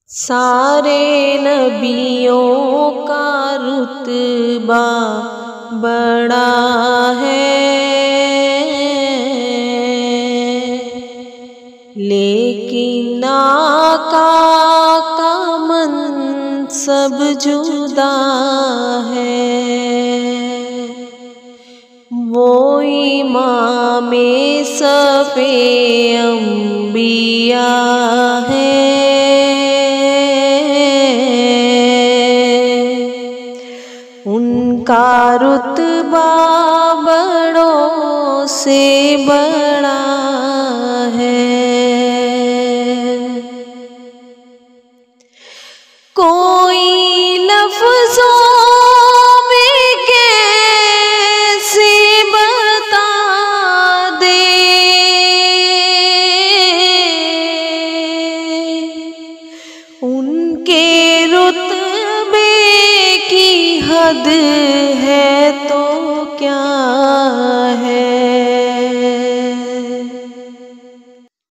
सारे नबियों का रुतबा बड़ा है, लेकिन आका का मनसब जुदा है। वो इमामे सफ़े अंबिया है, उनका रुतबा बड़ों से बड़ा है। कोई लफ्ज़ों में कैसे बता दे, उनके रुतबे की हद